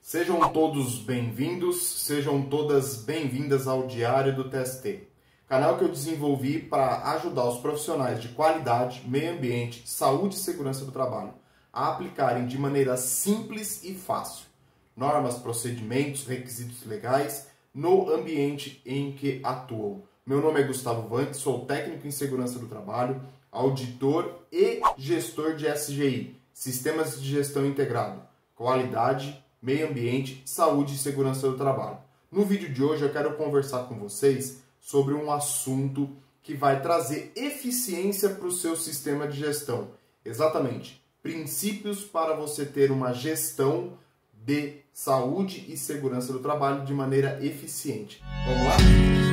Sejam todos bem-vindos, sejam todas bem-vindas ao Diário do TST, canal que eu desenvolvi para ajudar os profissionais de qualidade, meio ambiente, saúde e segurança do trabalho a aplicarem de maneira simples e fácil normas, procedimentos, requisitos legais no ambiente em que atuam. Meu nome é Gustavo Vantes, sou técnico em segurança do trabalho, auditor e gestor de SGI, Sistemas de Gestão Integrado, Qualidade, Meio Ambiente, Saúde e Segurança do Trabalho. No vídeo de hoje eu quero conversar com vocês sobre um assunto que vai trazer eficiência para o seu sistema de gestão. Exatamente, princípios para você ter uma gestão de saúde e segurança do trabalho de maneira eficiente. Vamos lá?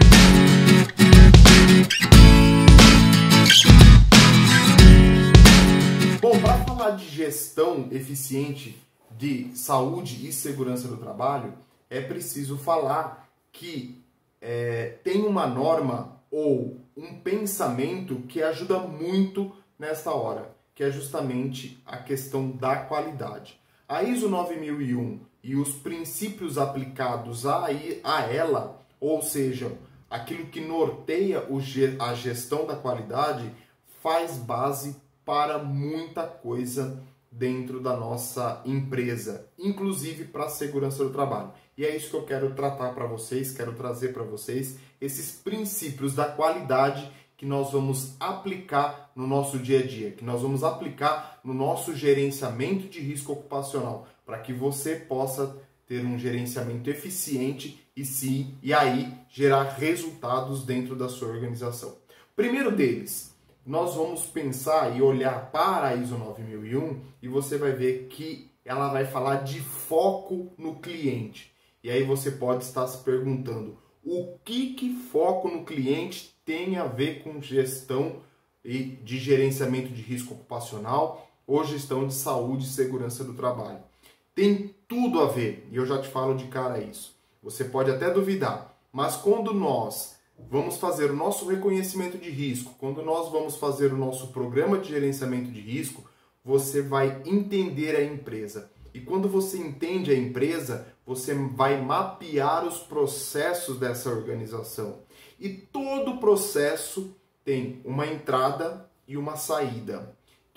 Bom, para falar de gestão eficiente de saúde e segurança do trabalho, é preciso falar que tem uma norma ou um pensamento que ajuda muito nessa hora, que é justamente a questão da qualidade. A ISO 9001 e os princípios aplicados a ela, ou seja, aquilo que norteia a gestão da qualidade, faz base para muita coisa dentro da nossa empresa, inclusive para a segurança do trabalho. E é isso que eu quero tratar para vocês, quero trazer para vocês esses princípios da qualidade que nós vamos aplicar no nosso dia a dia, que nós vamos aplicar no nosso gerenciamento de risco ocupacional, para que você possa ter um gerenciamento eficiente e aí gerar resultados dentro da sua organização. Primeiro deles, nós vamos pensar e olhar para a ISO 9001 e você vai ver que ela vai falar de foco no cliente. E aí você pode estar se perguntando, o que foco no cliente tem a ver com gestão e de gerenciamento de risco ocupacional ou gestão de saúde e segurança do trabalho? Tem tudo a ver, e eu já te falo de cara isso. Você pode até duvidar, mas quando nós vamos fazer o nosso reconhecimento de risco, quando nós vamos fazer o nosso programa de gerenciamento de risco, você vai entender a empresa. E quando você entende a empresa, você vai mapear os processos dessa organização. E todo processo tem uma entrada e uma saída,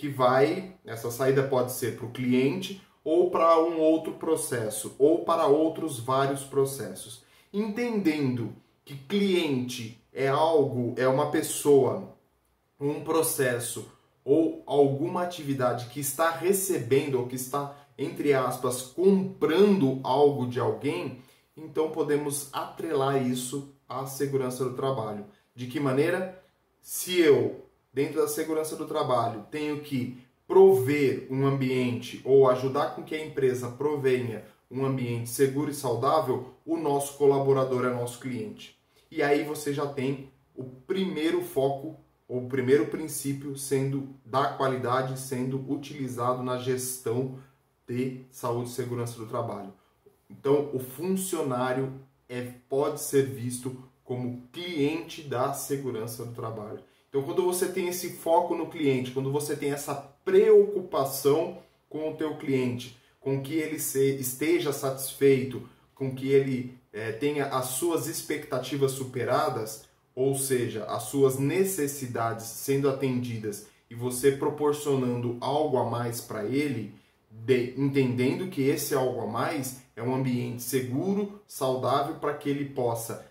essa saída pode ser para o cliente ou para um outro processo, ou para outros vários processos. Entendendo que cliente é uma pessoa, um processo ou alguma atividade que está recebendo ou que está, entre aspas, comprando algo de alguém, então podemos atrelar isso à segurança do trabalho. De que maneira? Se eu, dentro da segurança do trabalho, tenho que prover um ambiente ou ajudar com que a empresa provenha um ambiente seguro e saudável, o nosso colaborador é nosso cliente. E aí você já tem o primeiro foco, ou o primeiro princípio da qualidade sendo utilizado na gestão de saúde e segurança do trabalho. Então, o funcionário pode ser visto como cliente da segurança do trabalho. Então, quando você tem esse foco no cliente, quando você tem essa preocupação com o teu cliente, com que ele esteja satisfeito, com que ele tenha as suas expectativas superadas, ou seja, as suas necessidades sendo atendidas e você proporcionando algo a mais para ele, entendendo que esse algo a mais é um ambiente seguro, saudável, para que ele possa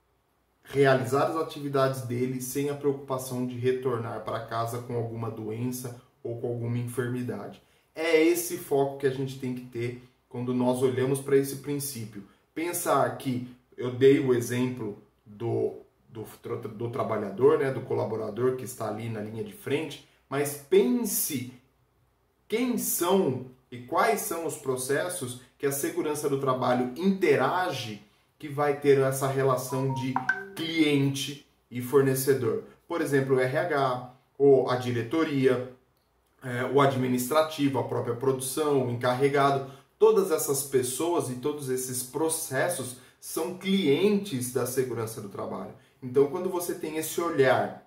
realizar as atividades dele sem a preocupação de retornar para casa com alguma doença ou com alguma enfermidade. É esse foco que a gente tem que ter quando nós olhamos para esse princípio. Pensar que eu dei o exemplo do trabalhador, né, do colaborador que está ali na linha de frente, mas pense quem são e quais são os processos que a segurança do trabalho interage, que vai ter essa relação de cliente e fornecedor. Por exemplo, o RH, ou a diretoria, o administrativo, a própria produção, o encarregado. Todas essas pessoas e todos esses processos são clientes da segurança do trabalho. Então, quando você tem esse olhar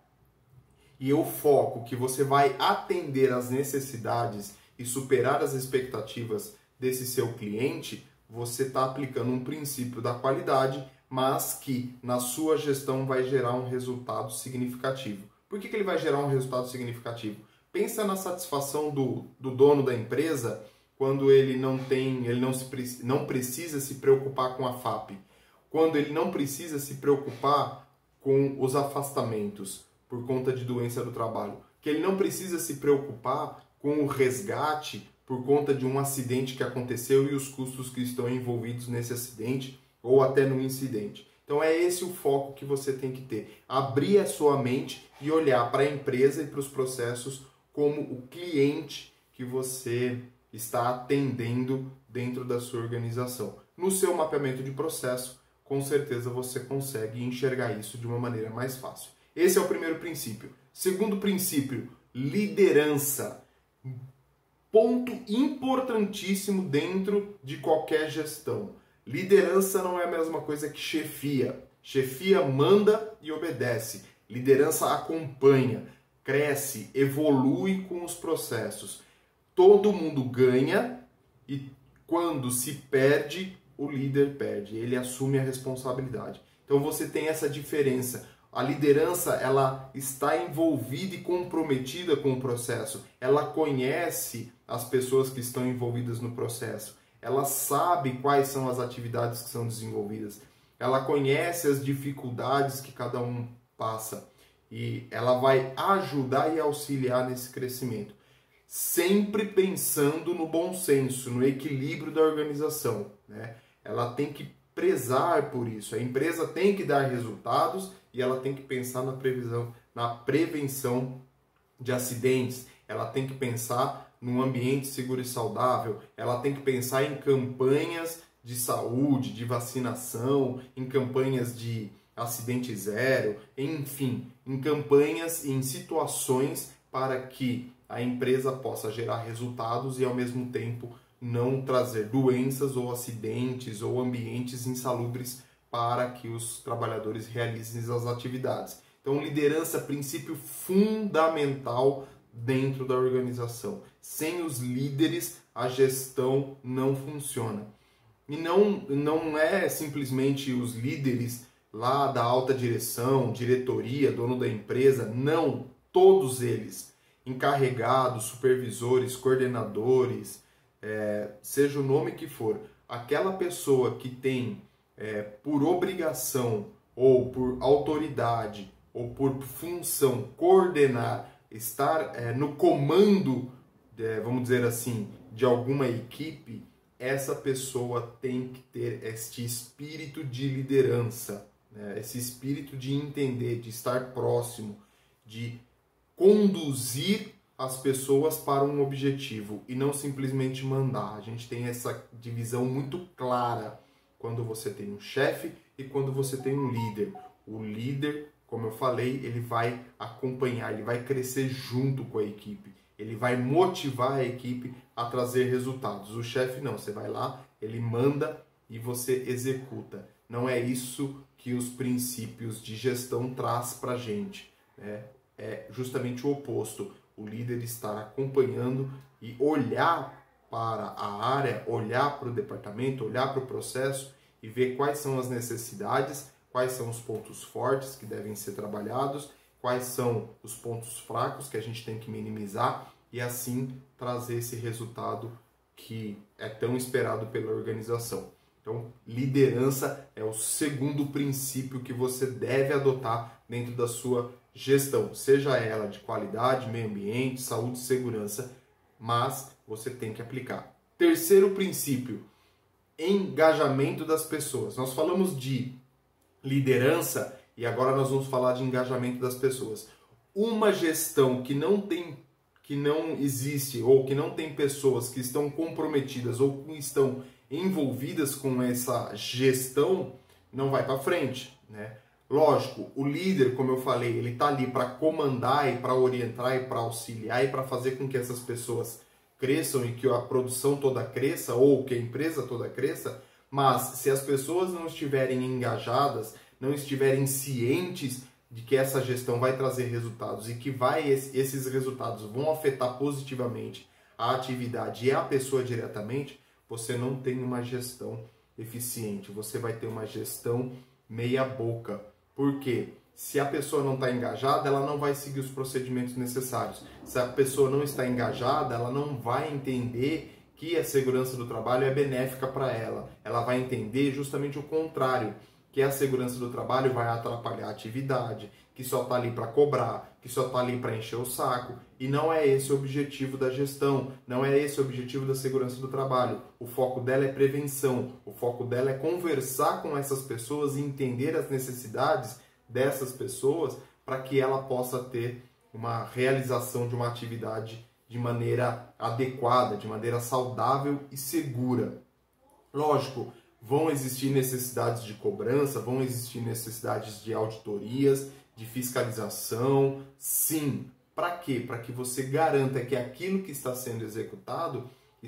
e o foco que você vai atender às necessidades e superar as expectativas desse seu cliente, você está aplicando um princípio da qualidade, mas que na sua gestão vai gerar um resultado significativo. Por que ele vai gerar um resultado significativo? Pensa na satisfação do dono da empresa quando ele não precisa se preocupar com a FAP, quando ele não precisa se preocupar com os afastamentos por conta de doença do trabalho, que ele não precisa se preocupar com o resgate por conta de um acidente que aconteceu e os custos que estão envolvidos nesse acidente ou até no incidente. Então é esse o foco que você tem que ter. Abrir a sua mente e olhar para a empresa e para os processos como o cliente que você está atendendo dentro da sua organização. No seu mapeamento de processo, com certeza você consegue enxergar isso de uma maneira mais fácil. Esse é o primeiro princípio. Segundo princípio, liderança. Ponto importantíssimo dentro de qualquer gestão. Liderança não é a mesma coisa que chefia. Chefia manda e obedece. Liderança acompanha, cresce, evolui com os processos. Todo mundo ganha e quando se perde, o líder perde. Ele assume a responsabilidade. Então você tem essa diferença. A liderança, ela está envolvida e comprometida com o processo. Ela conhece as pessoas que estão envolvidas no processo. Ela sabe quais são as atividades que são desenvolvidas. Ela conhece as dificuldades que cada um passa. E ela vai ajudar e auxiliar nesse crescimento. Sempre pensando no bom senso, no equilíbrio da organização, né? Ela tem que prezar por isso. A empresa tem que dar resultados e ela tem que pensar na prevenção de acidentes. Ela tem que pensar num ambiente seguro e saudável. Ela tem que pensar em campanhas de saúde, de vacinação, em campanhas de acidente zero, enfim, em campanhas e em situações para que a empresa possa gerar resultados e ao mesmo tempo não trazer doenças ou acidentes ou ambientes insalubres para que os trabalhadores realizem as atividades. Então, liderança é princípio fundamental dentro da organização. Sem os líderes, a gestão não funciona. E não é simplesmente os líderes lá da alta direção, diretoria, dono da empresa, não, todos eles, encarregados, supervisores, coordenadores, seja o nome que for, aquela pessoa que tem por obrigação ou por autoridade ou por função coordenar, estar no comando, vamos dizer assim, de alguma equipe, essa pessoa tem que ter este espírito de liderança, né? Esse espírito de entender, de estar próximo, de conduzir as pessoas para um objetivo e não simplesmente mandar. A gente tem essa divisão muito clara quando você tem um chefe e quando você tem um líder. O líder, como eu falei, ele vai acompanhar, ele vai crescer junto com a equipe. Ele vai motivar a equipe a trazer resultados. O chefe não, você vai lá, ele manda e você executa. Não é isso que os princípios de gestão traz para a gente, né? É justamente o oposto. O líder estar acompanhando e olhar para a área, olhar para o departamento, olhar para o processo e ver quais são as necessidades, quais são os pontos fortes que devem ser trabalhados, quais são os pontos fracos que a gente tem que minimizar e assim trazer esse resultado que é tão esperado pela organização. Então, liderança é o segundo princípio que você deve adotar dentro da sua gestão, seja ela de qualidade, meio ambiente, saúde e segurança, mas você tem que aplicar. Terceiro princípio, engajamento das pessoas. Nós falamos de liderança e agora nós vamos falar de engajamento das pessoas. Uma gestão que não existe ou que não tem pessoas que estão comprometidas ou que estão envolvidas com essa gestão não vai para frente, né? Lógico, o líder, como eu falei, ele está ali para comandar e para orientar e para auxiliar e para fazer com que essas pessoas cresçam e que a produção toda cresça ou que a empresa toda cresça, mas se as pessoas não estiverem engajadas, não estiverem cientes de que essa gestão vai trazer resultados e que esses resultados vão afetar positivamente a atividade e a pessoa diretamente, você não tem uma gestão eficiente, você vai ter uma gestão meia boca. Por quê? Se a pessoa não está engajada, ela não vai seguir os procedimentos necessários. Se a pessoa não está engajada, ela não vai entender que a segurança do trabalho é benéfica para ela. Ela vai entender justamente o contrário, que a segurança do trabalho vai atrapalhar a atividade, que só está ali para cobrar, que só está ali para encher o saco. E não é esse o objetivo da gestão, não é esse o objetivo da segurança do trabalho. O foco dela é prevenção, o foco dela é conversar com essas pessoas e entender as necessidades dessas pessoas para que ela possa ter uma realização de uma atividade de maneira adequada, de maneira saudável e segura. Lógico, vão existir necessidades de cobrança, vão existir necessidades de auditorias, de fiscalização, sim. Para quê? Para que você garanta que aquilo que está sendo executado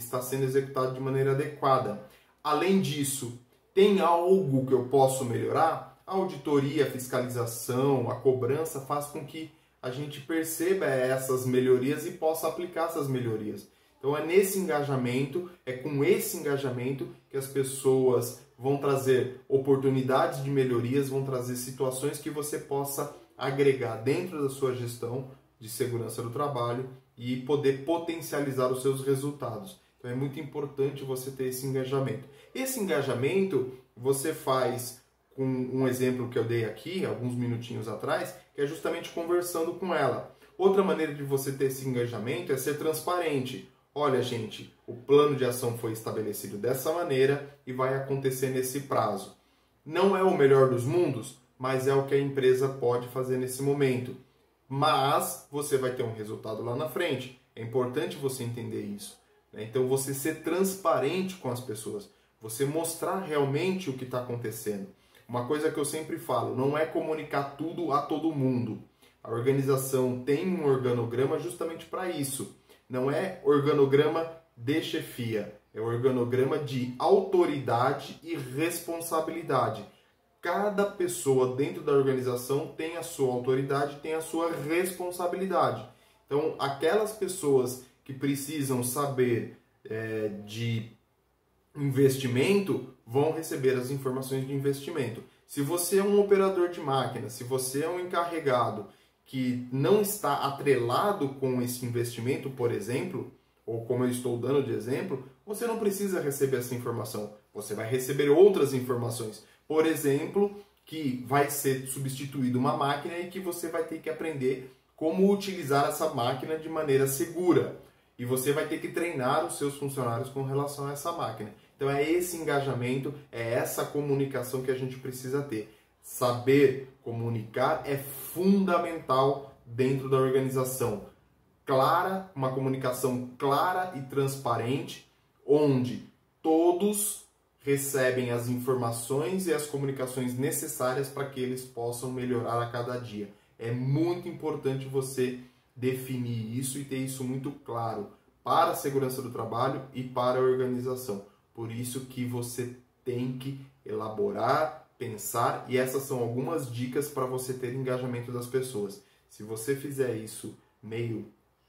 de maneira adequada. Além disso, tem algo que eu posso melhorar? A auditoria, a fiscalização, a cobrança faz com que a gente perceba essas melhorias e possa aplicar essas melhorias. Então é nesse engajamento, é com esse engajamento que as pessoas vão trazer oportunidades de melhorias, vão trazer situações que você possa agregar dentro da sua gestão de segurança do trabalho e poder potencializar os seus resultados. Então é muito importante você ter esse engajamento. Esse engajamento você faz com um exemplo que eu dei aqui, alguns minutinhos atrás, que é justamente conversando com ela. Outra maneira de você ter esse engajamento é ser transparente. Olha, gente, o plano de ação foi estabelecido dessa maneira e vai acontecer nesse prazo. Não é o melhor dos mundos, mas é o que a empresa pode fazer nesse momento. Mas você vai ter um resultado lá na frente. É importante você entender isso, né? Então, você ser transparente com as pessoas, você mostrar realmente o que está acontecendo. Uma coisa que eu sempre falo, não é comunicar tudo a todo mundo. A organização tem um organograma justamente para isso. Não é organograma de chefia, é organograma de autoridade e responsabilidade. Cada pessoa dentro da organização tem a sua autoridade, tem a sua responsabilidade. Então, aquelas pessoas que precisam saber de investimento vão receber as informações de investimento. Se você é um operador de máquina, se você é um encarregado que não está atrelado com esse investimento, por exemplo, ou como eu estou dando de exemplo, você não precisa receber essa informação. Você vai receber outras informações. Por exemplo, que vai ser substituída uma máquina e que você vai ter que aprender como utilizar essa máquina de maneira segura. E você vai ter que treinar os seus funcionários com relação a essa máquina. Então é esse engajamento, é essa comunicação que a gente precisa ter. Saber comunicar é fundamental dentro da organização. Clara, uma comunicação clara e transparente, onde todos recebem as informações e as comunicações necessárias para que eles possam melhorar a cada dia. É muito importante você definir isso e ter isso muito claro para a segurança do trabalho e para a organização. Por isso que você tem que elaborar, pensar, e essas são algumas dicas para você ter engajamento das pessoas. Se você fizer isso meio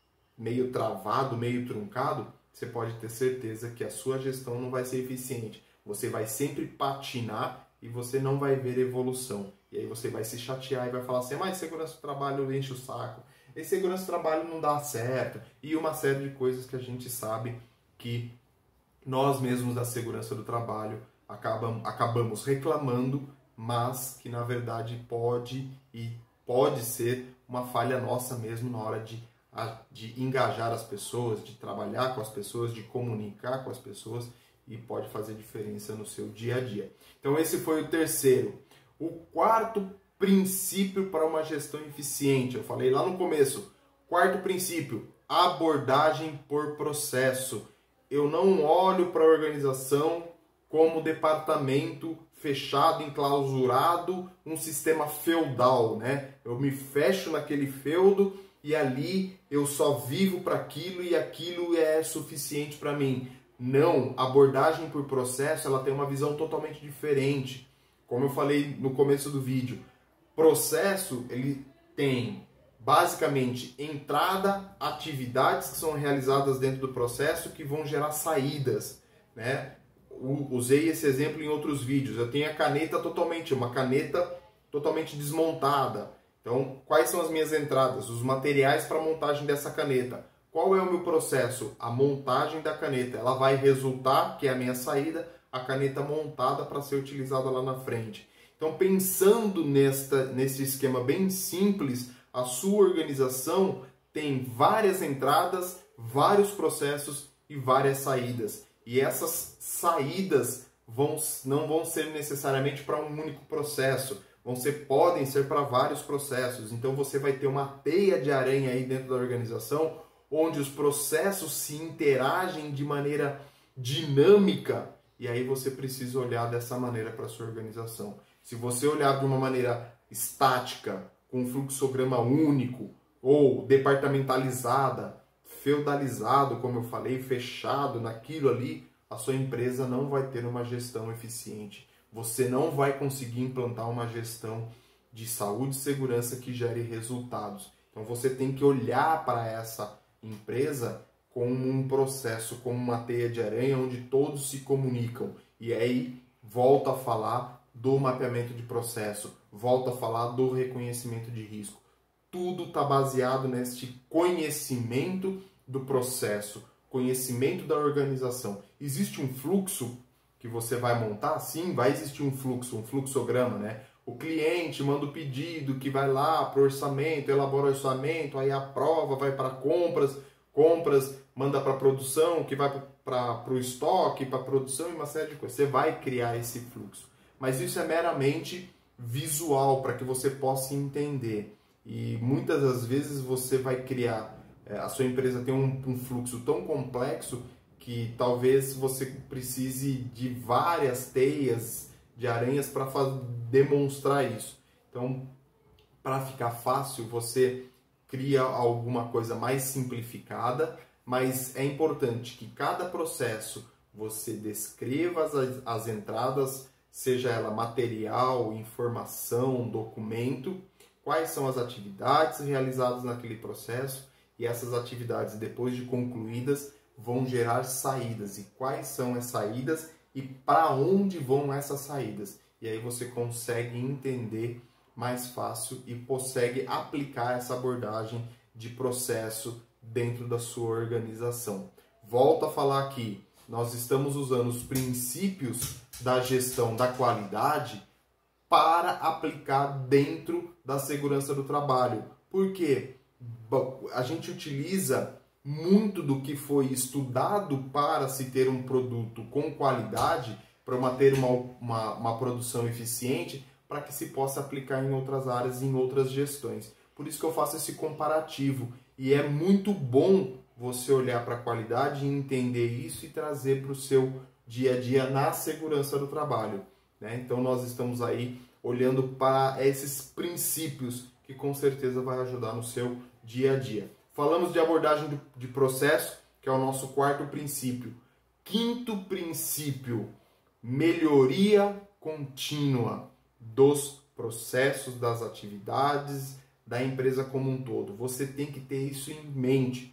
travado, meio truncado, você pode ter certeza que a sua gestão não vai ser eficiente. Você vai sempre patinar e você não vai ver evolução. E aí você vai se chatear e vai falar assim, mas segurança do trabalho enche o saco, e segurança do trabalho não dá certo, e uma série de coisas que a gente sabe que nós mesmos da segurança do trabalho acabamos reclamando, mas que na verdade pode ser uma falha nossa mesmo na hora de engajar as pessoas, de trabalhar com as pessoas, de comunicar com as pessoas, e pode fazer diferença no seu dia a dia. Então esse foi o terceiro. O quarto princípio para uma gestão eficiente, eu falei lá no começo, quarto princípio, abordagem por processo. Eu não olho para a organização como departamento fechado, enclausurado, um sistema feudal, né? Eu me fecho naquele feudo e ali eu só vivo para aquilo e aquilo é suficiente para mim. Não, a abordagem por processo, ela tem uma visão totalmente diferente. Como eu falei no começo do vídeo, processo, ele tem basicamente entrada, atividades que são realizadas dentro do processo que vão gerar saídas. né? Usei esse exemplo em outros vídeos. Eu tenho uma caneta totalmente desmontada. Então, quais são as minhas entradas? Os materiais para a montagem dessa caneta. Qual é o meu processo? A montagem da caneta. Ela vai resultar, que é a minha saída, a caneta montada para ser utilizada lá na frente. Então, pensando nesse esquema bem simples, a sua organização tem várias entradas, vários processos e várias saídas. E essas saídas não vão ser necessariamente para um único processo, podem ser para vários processos. Então você vai ter uma teia de aranha aí dentro da organização, onde os processos se interagem de maneira dinâmica, e aí você precisa olhar dessa maneira para a sua organização. Se você olhar de uma maneira estática, com um fluxograma único, ou departamentalizada, feudalizado, como eu falei, fechado naquilo ali, a sua empresa não vai ter uma gestão eficiente. Você não vai conseguir implantar uma gestão de saúde e segurança que gere resultados. Então você tem que olhar para essa empresa como um processo, como uma teia de aranha, onde todos se comunicam. E aí volta a falar do mapeamento de processo, volta a falar do reconhecimento de risco. Tudo está baseado neste conhecimento do processo, conhecimento da organização. Existe um fluxo que você vai montar? Sim, vai existir um fluxo, um fluxograma, né? O cliente manda o pedido, que vai lá para o orçamento, elabora o orçamento, aí aprova, vai para compras manda para produção, que vai para o estoque, para produção e uma série de coisas. Você vai criar esse fluxo. Mas isso é meramente visual, para que você possa entender. E muitas das vezes você vai criar, a sua empresa tem um fluxo tão complexo que talvez você precise de várias teias de aranhas para demonstrar isso. Então, para ficar fácil, você cria alguma coisa mais simplificada, mas é importante que cada processo você descreva as entradas, seja ela material, informação, documento, quais são as atividades realizadas naquele processo, e essas atividades, depois de concluídas, vão gerar saídas. E quais são as saídas e para onde vão essas saídas? E aí você consegue entender mais fácil e consegue aplicar essa abordagem de processo dentro da sua organização. Volto a falar aqui, nós estamos usando os princípios da gestão da qualidade para aplicar dentro da segurança do trabalho. Por quê? A gente utiliza muito do que foi estudado para se ter um produto com qualidade, para ter uma produção eficiente, para que se possa aplicar em outras áreas, em outras gestões. Por isso que eu faço esse comparativo. E é muito bom você olhar para a qualidade e entender isso e trazer para o seu dia a dia na segurança do trabalho, né? Então nós estamos aí olhando para esses princípios que com certeza vai ajudar no seu dia a dia. Falamos de abordagem de processo, que é o nosso quarto princípio. Quinto princípio, melhoria contínua dos processos, das atividades, da empresa como um todo. Você tem que ter isso em mente.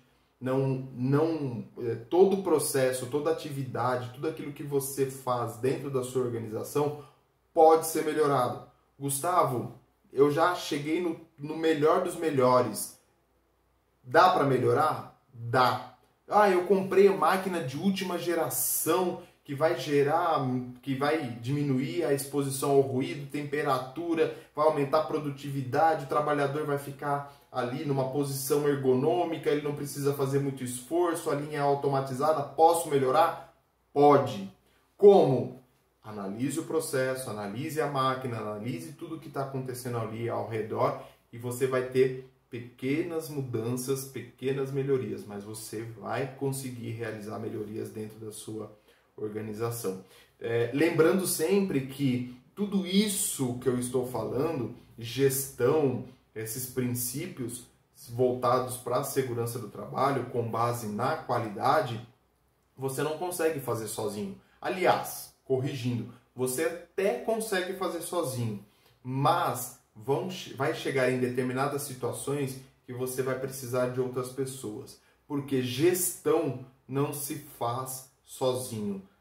Todo processo, toda atividade, tudo aquilo que você faz dentro da sua organização pode ser melhorado. Gustavo, eu já cheguei no melhor dos melhores. Dá para melhorar? Dá. Eu comprei a máquina de última geração que vai diminuir a exposição ao ruído, temperatura, vai aumentar a produtividade, o trabalhador vai ficar ali numa posição ergonômica, ele não precisa fazer muito esforço, a linha é automatizada. Posso melhorar? Pode. Como? Analise o processo, analise a máquina, analise tudo o que está acontecendo ali ao redor e você vai ter pequenas mudanças, pequenas melhorias, mas você vai conseguir realizar melhorias dentro da sua organização. Lembrando sempre que tudo isso que eu estou falando, gestão, esses princípios voltados para a segurança do trabalho, com base na qualidade, você não consegue fazer sozinho. Aliás, corrigindo, você até consegue fazer sozinho, mas vai chegar em determinadas situações que você vai precisar de outras pessoas, porque gestão não se faz sozinho.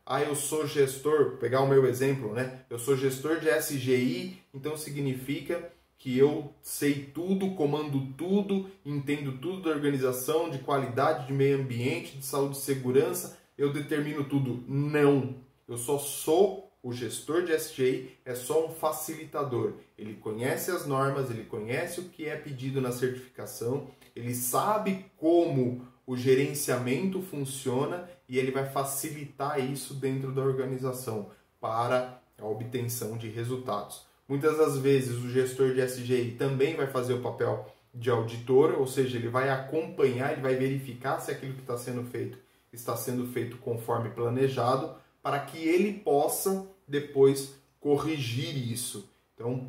Ah, eu sou gestor, vou pegar o meu exemplo, né? Eu sou gestor de SGI, então significa que eu sei tudo, comando tudo, entendo tudo da organização, de qualidade, de meio ambiente, de saúde e segurança, eu determino tudo. Não, eu só sou o gestor de SGI, é só um facilitador. Ele conhece as normas, ele conhece o que é pedido na certificação, ele sabe como o gerenciamento funciona e ele vai facilitar isso dentro da organização para a obtenção de resultados. Muitas das vezes o gestor de SGI também vai fazer o papel de auditor, ou seja, ele vai acompanhar, ele vai verificar se aquilo que está sendo feito conforme planejado, para que ele possa depois corrigir isso. Então,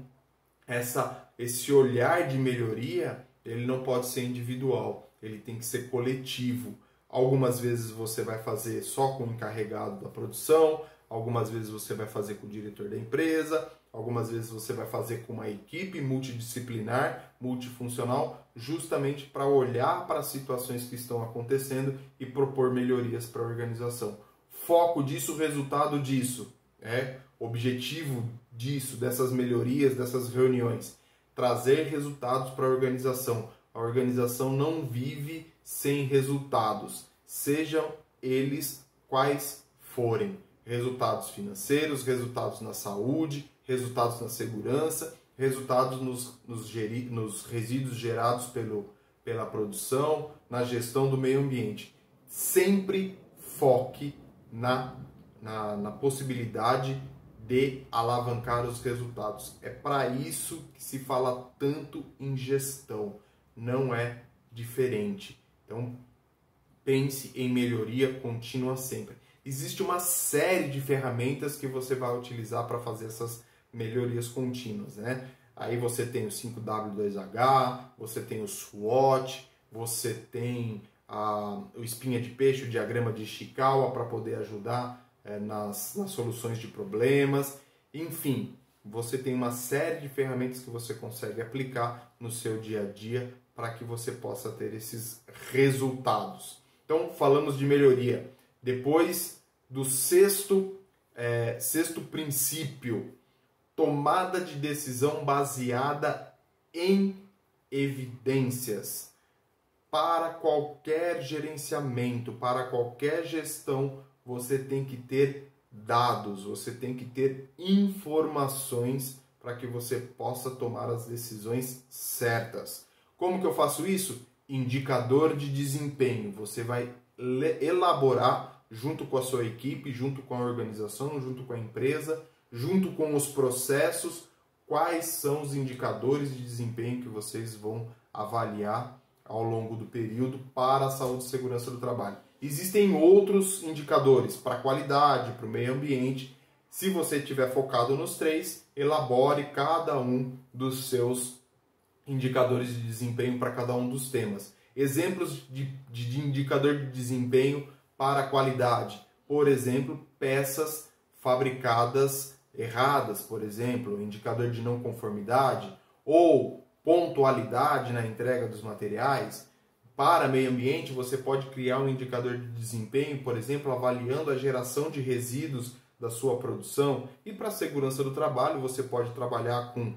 esse olhar de melhoria, ele não pode ser individual, ele tem que ser coletivo. Algumas vezes você vai fazer só com o encarregado da produção, algumas vezes você vai fazer com o diretor da empresa, algumas vezes você vai fazer com uma equipe multidisciplinar, multifuncional, justamente para olhar para as situações que estão acontecendo e propor melhorias para a organização. Foco disso, resultado disso, objetivo disso, dessas melhorias, dessas reuniões, trazer resultados para a organização. A organização não vive sem resultados, sejam eles quais forem. Resultados financeiros, resultados na saúde, resultados na segurança, resultados nos resíduos gerados pela produção, na gestão do meio ambiente. Sempre foque na possibilidade de alavancar os resultados. É para isso que se fala tanto em gestão, não é diferente. Então, pense em melhoria contínua sempre. Existe uma série de ferramentas que você vai utilizar para fazer essas melhorias contínuas, né? Aí você tem o 5W2H, você tem o SWOT, você tem o espinha de peixe, o diagrama de Ishikawa para poder ajudar nas soluções de problemas. Enfim, você tem uma série de ferramentas que você consegue aplicar no seu dia a dia para que você possa ter esses resultados. Então, falamos de melhoria. Depois do sexto princípio, tomada de decisão baseada em evidências. Para qualquer gerenciamento, para qualquer gestão, você tem que ter dados, você tem que ter informações para que você possa tomar as decisões certas. Como que eu faço isso? Indicador de desempenho. Você vai elaborar junto com a sua equipe, junto com a organização, junto com a empresa, junto com os processos, quais são os indicadores de desempenho que vocês vão avaliar ao longo do período para a saúde e segurança do trabalho. Existem outros indicadores para a qualidade, para o meio ambiente. Se você estiver focado nos 3, elabore cada um dos seus indicadores de desempenho para cada um dos temas. Exemplos de indicador de desempenho para a qualidade. Por exemplo, peças fabricadas erradas, por exemplo, indicador de não conformidade, ou pontualidade na entrega dos materiais. Para meio ambiente, você pode criar um indicador de desempenho, por exemplo, avaliando a geração de resíduos da sua produção. E para a segurança do trabalho, você pode trabalhar com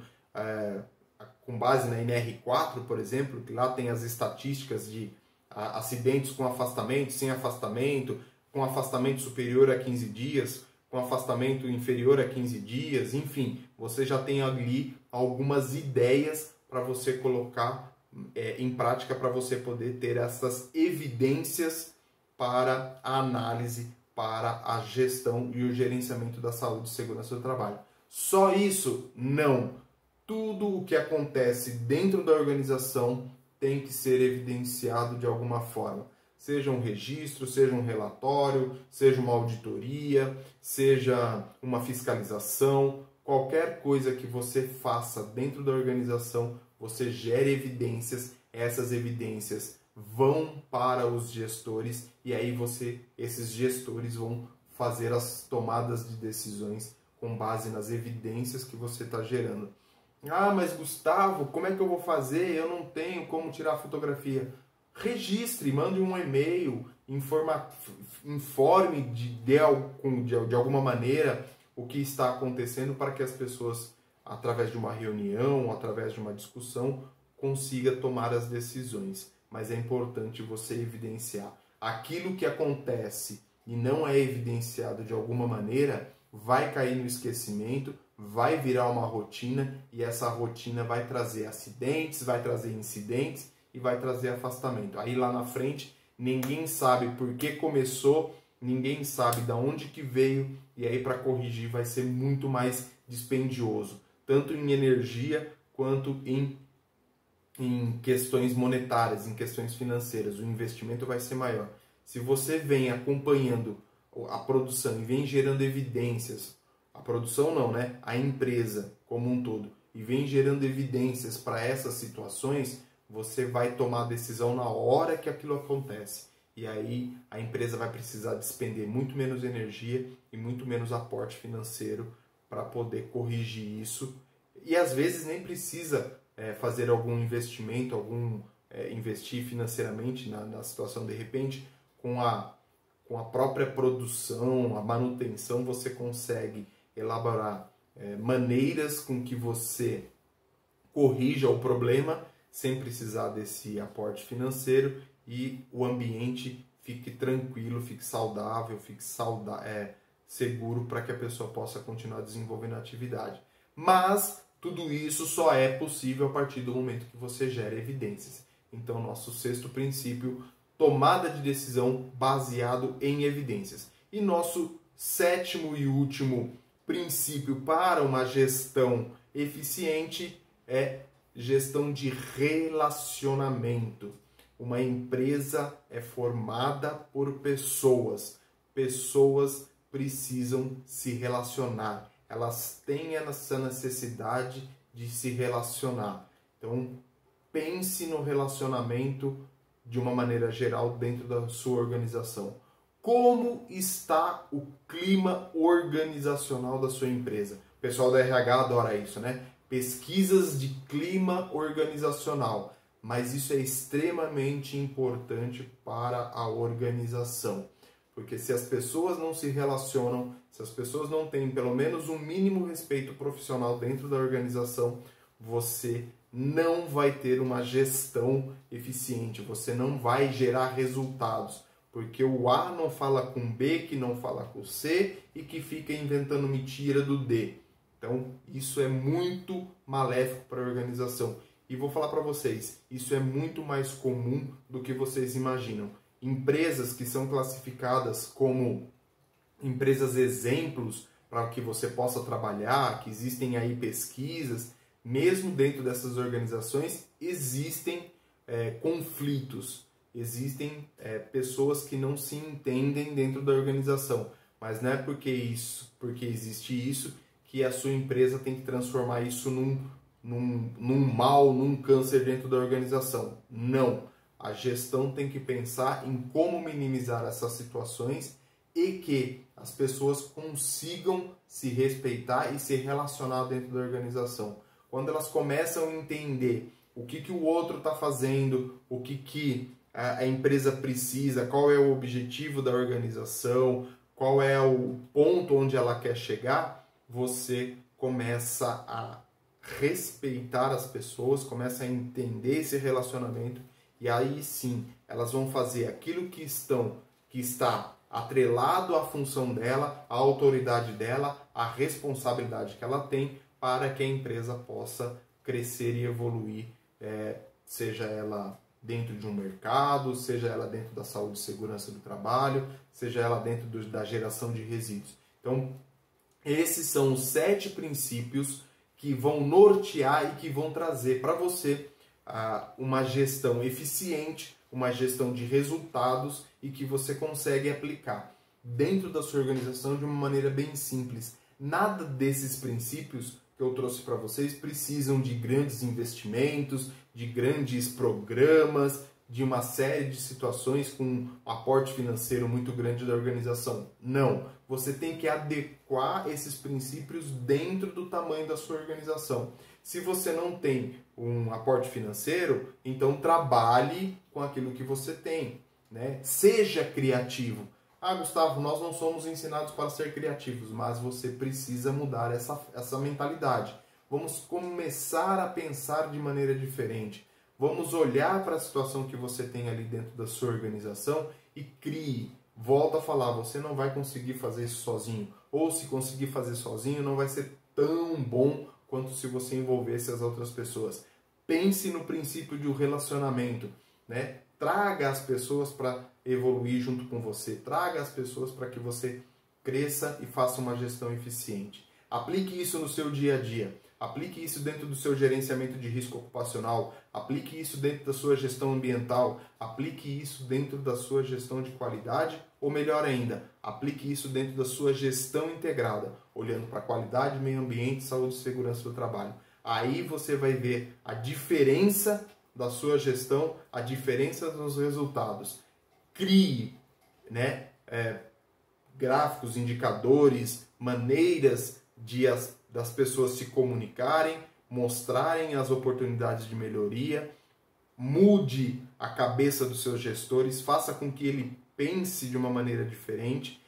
base na NR4, por exemplo, que lá tem as estatísticas de acidentes com afastamento, sem afastamento, com afastamento superior a 15 dias, com afastamento inferior a 15 dias, enfim, você já tem ali algumas ideias para você colocar em prática, para você poder ter essas evidências para a análise, para a gestão e o gerenciamento da saúde e segurança do trabalho. Só isso? Não. Tudo o que acontece dentro da organização tem que ser evidenciado de alguma forma. Seja um registro, seja um relatório, seja uma auditoria, seja uma fiscalização, qualquer coisa que você faça dentro da organização, você gere evidências, essas evidências vão para os gestores e aí esses gestores vão fazer as tomadas de decisões com base nas evidências que você está gerando. Ah, mas Gustavo, como é que eu vou fazer? Eu não tenho como tirar fotografia. registre, mande um e-mail, informe de alguma maneira o que está acontecendo para que as pessoas, através de uma reunião, através de uma discussão, consiga tomar as decisões. Mas é importante você evidenciar aquilo que acontece e não é evidenciado de alguma maneira, vai cair no esquecimento, vai virar uma rotina e essa rotina vai trazer acidentes, vai trazer incidentes e vai trazer afastamento. Aí lá na frente ninguém sabe por que começou, ninguém sabe de onde que veio e aí para corrigir vai ser muito mais dispendioso, tanto em energia quanto em questões monetárias, em questões financeiras. O investimento vai ser maior. Se você vem acompanhando a produção e vem gerando evidências, a produção não, né? A empresa como um todo, e vem gerando evidências para essas situações, você vai tomar a decisão na hora que aquilo acontece. E aí a empresa vai precisar despender muito menos energia e muito menos aporte financeiro para poder corrigir isso. E às vezes nem precisa fazer algum investimento, investir financeiramente na situação de repente, com a própria produção, a manutenção, você consegue elaborar maneiras com que você corrija o problema sem precisar desse aporte financeiro e o ambiente fique tranquilo, fique saudável, fique seguro para que a pessoa possa continuar desenvolvendo a atividade. Mas tudo isso só é possível a partir do momento que você gera evidências. Então, nosso sexto princípio, tomada de decisão baseado em evidências. E nosso sétimo e último princípio para uma gestão eficiente é gestão de relacionamento. Uma empresa é formada por pessoas. Pessoas precisam se relacionar. Elas têm essa necessidade de se relacionar. Então, pense no relacionamento de uma maneira geral dentro da sua organização. Como está o clima organizacional da sua empresa? O pessoal da RH adora isso, né? Pesquisas de clima organizacional. Mas isso é extremamente importante para a organização. Porque se as pessoas não se relacionam, se as pessoas não têm pelo menos um mínimo respeito profissional dentro da organização, você não vai ter uma gestão eficiente, você não vai gerar resultados. Porque o A não fala com B, que não fala com C e que fica inventando mentira do D. Então, isso é muito maléfico para a organização. E vou falar para vocês, isso é muito mais comum do que vocês imaginam. Empresas que são classificadas como empresas exemplos para que você possa trabalhar, que existem aí pesquisas, mesmo dentro dessas organizações existem conflitos, existem pessoas que não se entendem dentro da organização, mas não é porque existe isso que a sua empresa tem que transformar isso num mal, num câncer dentro da organização. Não. A gestão tem que pensar em como minimizar essas situações e que as pessoas consigam se respeitar e se relacionar dentro da organização. Quando elas começam a entender o que o outro está fazendo, o que a empresa precisa, qual é o objetivo da organização, qual é o ponto onde ela quer chegar, você começa a respeitar as pessoas, começa a entender esse relacionamento e aí sim elas vão fazer aquilo que está atrelado à função dela, à autoridade dela, à responsabilidade que ela tem para que a empresa possa crescer e evoluir, seja ela dentro de um mercado, seja ela dentro da saúde e segurança do trabalho, seja ela dentro da geração de resíduos. Então, esses são os 7 princípios que vão nortear e que vão trazer para você uma gestão eficiente, uma gestão de resultados e que você consegue aplicar dentro da sua organização de uma maneira bem simples. Nada desses princípios que eu trouxe para vocês precisam de grandes investimentos, de grandes programas, de uma série de situações com um aporte financeiro muito grande da organização. Não. Você tem que adequar esses princípios dentro do tamanho da sua organização. Se você não tem um aporte financeiro, então trabalhe com aquilo que você tem, né? Seja criativo. Ah, Gustavo, nós não somos ensinados para ser criativos, mas você precisa mudar essa mentalidade. Vamos começar a pensar de maneira diferente. Vamos olhar para a situação que você tem ali dentro da sua organização e crie. Volto a falar, você não vai conseguir fazer isso sozinho. Ou se conseguir fazer sozinho, não vai ser tão bom quanto se você envolvesse as outras pessoas. Pense no princípio de um relacionamento, né? Traga as pessoas para evoluir junto com você. Traga as pessoas para que você cresça e faça uma gestão eficiente. Aplique isso no seu dia a dia. Aplique isso dentro do seu gerenciamento de risco ocupacional. Aplique isso dentro da sua gestão ambiental. Aplique isso dentro da sua gestão de qualidade. Ou melhor ainda, aplique isso dentro da sua gestão integrada, olhando para qualidade, meio ambiente, saúde e segurança do trabalho. Aí você vai ver a diferença da sua gestão, a diferença dos resultados. Crie, né, gráficos, indicadores, maneiras das pessoas se comunicarem, mostrarem as oportunidades de melhoria, mude a cabeça dos seus gestores, faça com que ele pense de uma maneira diferente,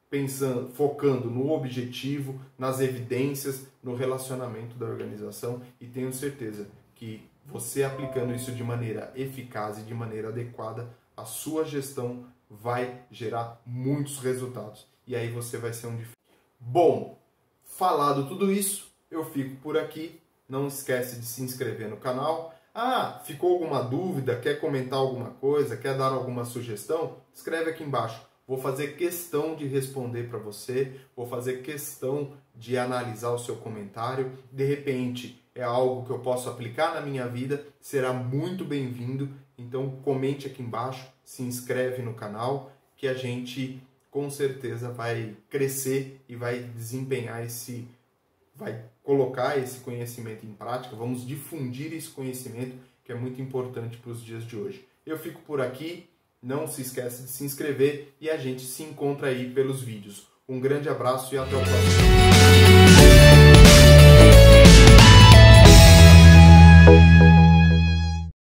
focando no objetivo, nas evidências, no relacionamento da organização, e tenho certeza que você aplicando isso de maneira eficaz e de maneira adequada, a sua gestão vai gerar muitos resultados. E aí você vai ser um diferencial. Bom, falado tudo isso, eu fico por aqui. Não esquece de se inscrever no canal. Ah, ficou alguma dúvida? Quer comentar alguma coisa? Quer dar alguma sugestão? Escreve aqui embaixo. Vou fazer questão de responder para você. Vou fazer questão de analisar o seu comentário. De repente, é algo que eu posso aplicar na minha vida. Será muito bem-vindo. Então, comente aqui embaixo. Se inscreve no canal que a gente com certeza vai crescer e vai desempenhar vai colocar esse conhecimento em prática, vamos difundir esse conhecimento que é muito importante para os dias de hoje. Eu fico por aqui, não se esqueça de se inscrever e a gente se encontra aí pelos vídeos. Um grande abraço e até o próximo vídeo.